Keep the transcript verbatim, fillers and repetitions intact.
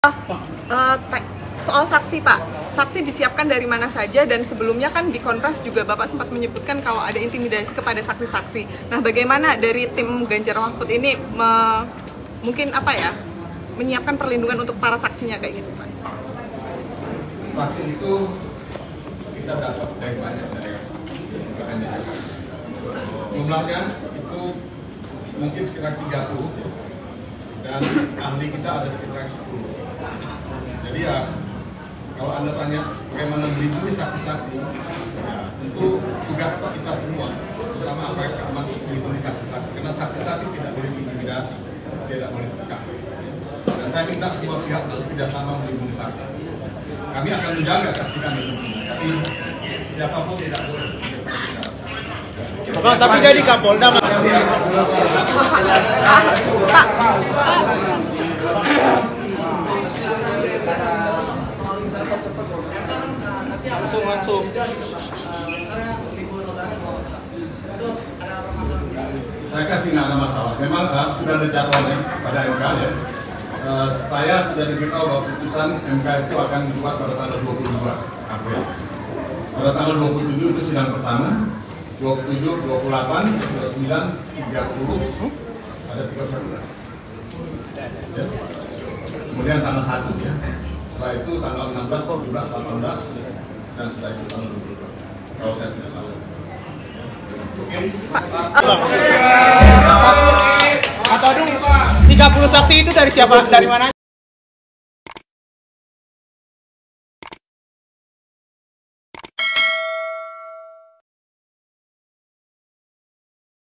Uh, soal saksi Pak, saksi disiapkan dari mana saja, dan sebelumnya kan di Konfes juga Bapak sempat menyebutkan kalau ada intimidasi kepada saksi-saksi. Nah, bagaimana dari tim Ganjar Mahfud ini me, mungkin apa ya, menyiapkan perlindungan untuk para saksinya kayak gitu Pak? Saksi itu kita dapat dari banyak daerah, jumlahnya itu mungkin sekitar tiga puluh dan ahli kita ada sekitar sepuluh. Jadi ya, kalau Anda tanya bagaimana melindungi saksi-saksi, ya tentu tugas kita semua, terutama aparat keamanan, untuk melindungi saksi-saksi, karena saksi-saksi tidak boleh diintimidasi, tidak boleh ditekan. Dan saya minta semua pihak untuk kerjasama melindungi saksi. Kami akan menjaga saksi kami, tapi siapapun tidak boleh. Bapak, tapi jadi Kapolda, Pak. Pak. Langsung, langsung. Saya kasih nggak ada masalah. Memang uh, sudah ada jadwalnya pada M K ya. Uh, saya sudah diberitahu bahwa putusan M K itu akan dibuat pada tanggal dua puluh dua April. Pada tanggal dua puluh tujuh itu sidang pertama, dua puluh tujuh, dua puluh delapan, dua puluh sembilan, tiga puluh, ada tiga puluh satu. Ya. Kemudian tanggal satu ya. Setelah itu tanggal enam belas, tujuh belas, delapan belas, dan setelah itu tanggal dua puluh dua. Kalau saya tidak salah. Oke. Atau dong, tiga puluh saksi itu dari siapa? Dari mana?